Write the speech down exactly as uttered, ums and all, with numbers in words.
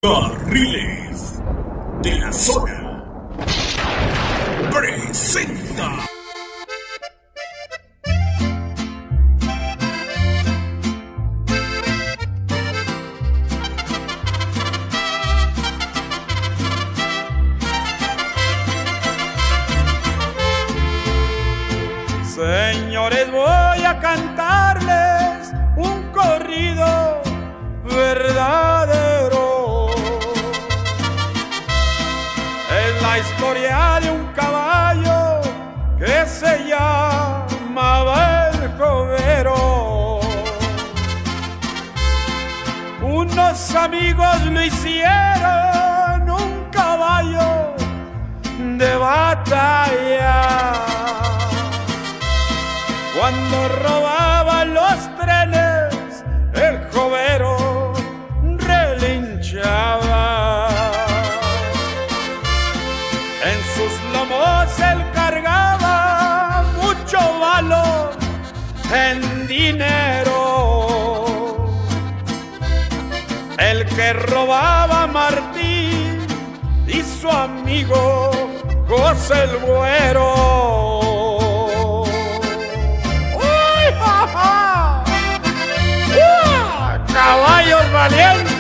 Carriles de la Zona presenta. Señores, voy a cantarles un corrido verdadero. Es la historia de un caballo que se llamaba el Jovero. Unos amigos lo hicieron un caballo de batalla. Cuando robaba los trenes, el Jovero relinchaba. En sus lomos él cargaba mucho valor en dinero. El que robaba Martín y su amigo José el Güero. ¡Caballos valientes!